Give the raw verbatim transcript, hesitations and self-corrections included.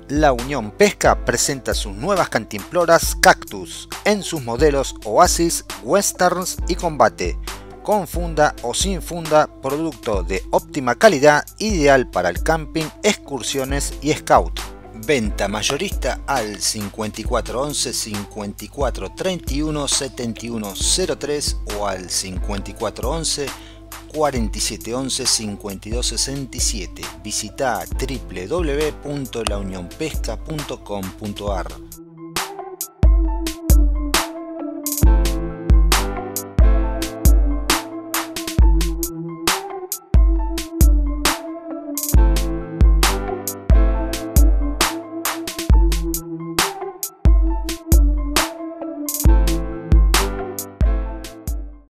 La Unión Pesca presenta sus nuevas cantimploras Cactus en sus modelos Oasis, Westerns y Combate, con funda o sin funda, producto de óptima calidad, ideal para el camping, excursiones y scout. Venta mayorista al cincuenta y cuatro once, cincuenta y cuatro treinta y uno, setenta y uno cero tres o al cincuenta y cuatro once, cuarenta y siete once, cincuenta y dos sesenta y siete. Visita w w w punto la unión pesca punto com punto a r.